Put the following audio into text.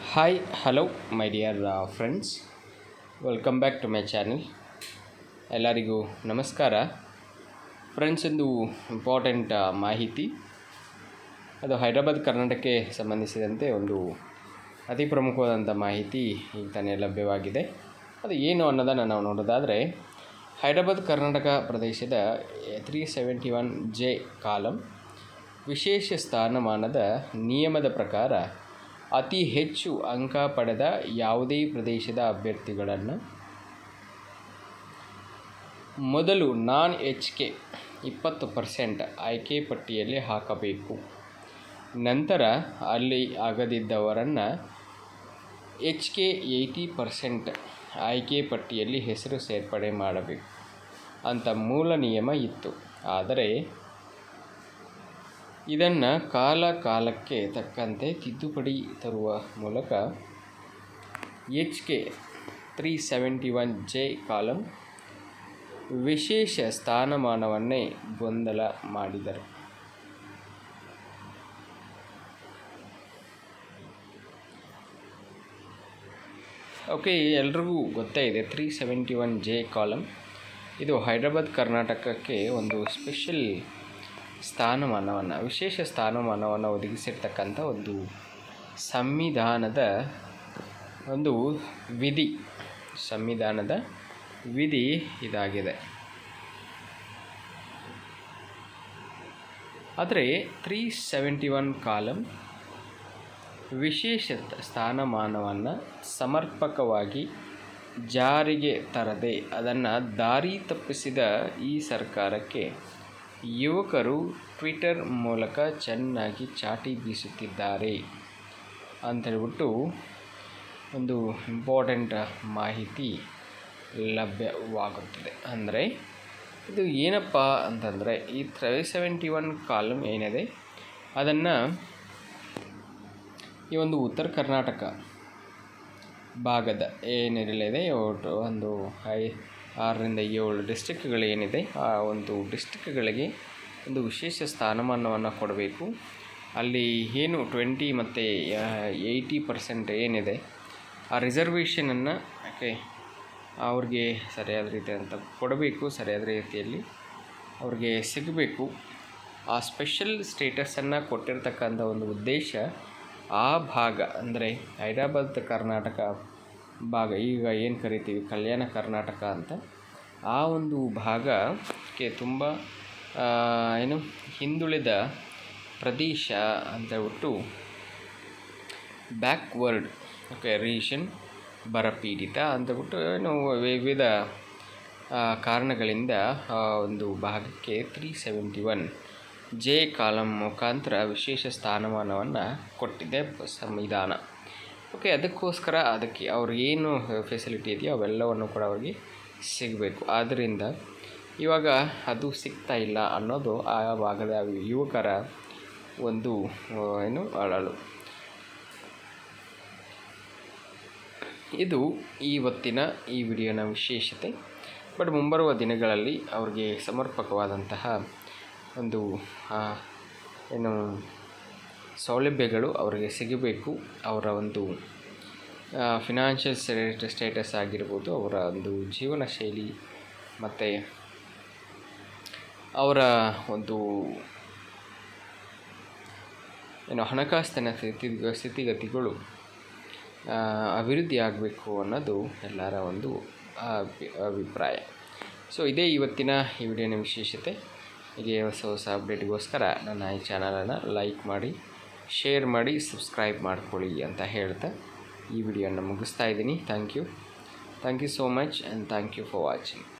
Hi, hello, my dear friends. Welcome back to my channel. ಎಲ್ಲರಿಗೂ ನಮಸ್ಕಾರ. Friends, ಒಂದು important ಮಾಹಿತಿ, ಅದು ಹೈದರಾಬಾದ್ ಕರ್ನಾಟಕಕ್ಕೆ ಸಂಬಂಧಿಸಿದಂತೆ ಒಂದು ಅತಿ ಪ್ರಮುಖವಾದಂಥ ಮಾಹಿತಿ ಈಗ ತಾನೇ ಲಭ್ಯವಾಗಿದೆ. ಅದು ಏನು ಅನ್ನೋದನ್ನು ನಾವು ನೋಡೋದಾದರೆ, ಹೈದರಾಬಾದ್ ಕರ್ನಾಟಕ ಪ್ರದೇಶದ 371J ಕಾಲಂ ವಿಶೇಷ ಸ್ಥಾನಮಾನದ ನಿಯಮದ ಪ್ರಕಾರ ಅತಿ ಹೆಚ್ಚು ಅಂಕ ಪಡೆದ ಯಾವುದೇ ಪ್ರದೇಶದ ಅಭ್ಯರ್ಥಿಗಳನ್ನು ಮೊದಲು ನಾನ್ HK 20% ಆಯ್ಕೆ ಪಟ್ಟಿಯಲ್ಲಿ ಹಾಕಬೇಕು. ನಂತರ ಅಲ್ಲಿ ಆಗದಿದ್ದವರನ್ನು HK 80% ಆಯ್ಕೆ ಪಟ್ಟಿಯಲ್ಲಿ ಹೆಸರು ಸೇರ್ಪಡೆ ಮಾಡಬೇಕು ಅಂತ ಮೂಲ ನಿಯಮ ಇತ್ತು. ಆದರೆ ಇದನ್ನು ಕಾಲಕ್ಕೆ ತಕ್ಕಂತೆ ತಿದ್ದುಪಡಿ ತರುವ ಮೂಲಕ HK 371J ಕಾಲಂ ವಿಶೇಷ ಸ್ಥಾನಮಾನವನ್ನೇ ಗೊಂದಲ ಮಾಡಿದರು. ಓಕೆ, ಎಲ್ರಿಗೂ ಗೊತ್ತೇ ಇದೆ 371J ಕಾಲಂ ಇದು ಹೈದರಾಬಾದ್ ಕರ್ನಾಟಕಕ್ಕೆ ಒಂದು ಸ್ಪೆಷಲ್ ಸ್ಥಾನಮಾನವನ್ನು, ವಿಶೇಷ ಸ್ಥಾನಮಾನವನ್ನು ಒದಗಿಸಿರ್ತಕ್ಕಂಥ ಒಂದು ಸಂವಿಧಾನದ ಒಂದು ವಿಧಿ ಇದಾಗಿದೆ. ಆದರೆ 371 ಕಾಲಂ ವಿಶೇಷ ಸ್ಥಾನಮಾನವನ್ನು ಸಮರ್ಪಕವಾಗಿ ಜಾರಿಗೆ ತರದೆ ಅದನ್ನು ದಾರಿ ತಪ್ಪಿಸಿದ ಈ ಸರ್ಕಾರಕ್ಕೆ ಯುವಕರು ಟ್ವಿಟರ್ ಮೂಲಕ ಚೆನ್ನಾಗಿ ಚಾಟಿ ಬೀಸುತ್ತಿದ್ದಾರೆ ಅಂತೇಳ್ಬಿಟ್ಟು ಒಂದು ಇಂಪಾರ್ಟೆಂಟ್ ಮಾಹಿತಿ ಲಭ್ಯವಾಗುತ್ತದೆ. ಅಂದರೆ ಇದು ಏನಪ್ಪ ಅಂತಂದರೆ, ಈ 371 ಕಾಲಂ ಏನಿದೆ ಅದನ್ನು ಈ ಒಂದು ಉತ್ತರ ಕರ್ನಾಟಕ ಭಾಗದ ಏನಿರಲಿದೆ ಒಂದು 6ರಿಂದ 7 ಡಿಸ್ಟ್ರಿಕ್ಟ್ಗಳೇನಿದೆ, ಆ ಒಂದು ಡಿಸ್ಟ್ರಿಕ್ಟ್ಗಳಿಗೆ ಒಂದು ವಿಶೇಷ ಸ್ಥಾನಮಾನವನ್ನು ಕೊಡಬೇಕು. ಅಲ್ಲಿ ಏನು 20 ಮತ್ತು 80% ಏನಿದೆ ಆ ರಿಸರ್ವೇಷನನ್ನು ಅವ್ರಿಗೆ ಸರಿಯಾದ ರೀತಿ ಅಂತ ಕೊಡಬೇಕು, ಸರಿಯಾದ ರೀತಿಯಲ್ಲಿ ಅವ್ರಿಗೆ ಸಿಗಬೇಕು. ಆ ಸ್ಪೆಷಲ್ ಸ್ಟೇಟಸನ್ನು ಕೊಟ್ಟಿರ್ತಕ್ಕಂಥ ಒಂದು ಉದ್ದೇಶ ಆ ಭಾಗ, ಅಂದರೆ ಹೈದರಾಬಾದ್ ಕರ್ನಾಟಕ ಭಾಗ, ಈಗ ಏನು ಕರಿತೀವಿ ಕಲ್ಯಾಣ ಕರ್ನಾಟಕ ಅಂತ, ಆ ಒಂದು ಭಾಗಕ್ಕೆ ತುಂಬ ಹಿಂದುಳಿದ ಪ್ರದೇಶ ಅಂತೇಳ್ಬಿಟ್ಟು ಬ್ಯಾಕ್ವರ್ಡ್ ರೀಜನ್, ಬರಪೀಡಿತ ಅಂತೇಳ್ಬಿಟ್ಟು ವಿವಿಧ ಕಾರಣಗಳಿಂದ ಒಂದು ಭಾಗಕ್ಕೆ 371J ಕಾಲಂ ಮುಖಾಂತರ ವಿಶೇಷ ಸ್ಥಾನಮಾನವನ್ನು ಕೊಟ್ಟಿದೆ ಸಂವಿಧಾನ. ಓಕೆ, ಅದಕ್ಕೋಸ್ಕರ ಅದಕ್ಕೆ ಅವ್ರಿಗೇನು ಫೆಸಿಲಿಟಿ ಇದೆಯೋ ಅವೆಲ್ಲವನ್ನು ಕೂಡ ಅವ್ರಿಗೆ ಸಿಗಬೇಕು. ಆದ್ದರಿಂದ ಇವಾಗ ಅದು ಸಿಗ್ತಾ ಇಲ್ಲ ಅನ್ನೋದು ಆ ಭಾಗದ ಯುವಕರ ಒಂದು ಅಳಲು. ಇದು ಇವತ್ತಿನ ಈ ವಿಡಿಯೋನ ವಿಶೇಷತೆ. ಬಟ್ ಮುಂಬರುವ ದಿನಗಳಲ್ಲಿ ಅವ್ರಿಗೆ ಸಮರ್ಪಕವಾದಂತಹ ಒಂದು ಸೌಲಭ್ಯಗಳು ಅವರಿಗೆ ಸಿಗಬೇಕು. ಅವರ ಒಂದು ಫಿನಾನ್ಷಿಯಲ್ ಸ್ಟೇಟಸ್ ಆಗಿರ್ಬೋದು, ಅವರ ಒಂದು ಜೀವನ ಶೈಲಿ ಮತ್ತು ಅವರ ಒಂದು ಹಣಕಾಸಿನ ಸ್ಥಿತಿಗತಿಗಳು ಅಭಿವೃದ್ಧಿ ಆಗಬೇಕು ಅನ್ನೋದು ಎಲ್ಲರ ಒಂದು ಅಭಿಪ್ರಾಯ. ಸೊ ಇದೇ ಇವತ್ತಿನ ಈ ವಿಡಿಯೋನ ವಿಶೇಷತೆ. ಹೀಗೆ ಹೊಸ ಅಪ್ಡೇಟ್ಗೋಸ್ಕರ ನನ್ನ ಈ ಚಾನಲನ್ನು ಲೈಕ್ ಮಾಡಿ, ಶೇರ್ ಮಾಡಿ, ಸಬ್ಸ್ಕ್ರೈಬ್ ಮಾಡ್ಕೊಳ್ಳಿ ಅಂತ ಹೇಳ್ತಾ ಈ ವಿಡಿಯೋನ ಮುಗಿಸ್ತಾ ಇದ್ದೀನಿ. Thank you so much and thank you for watching.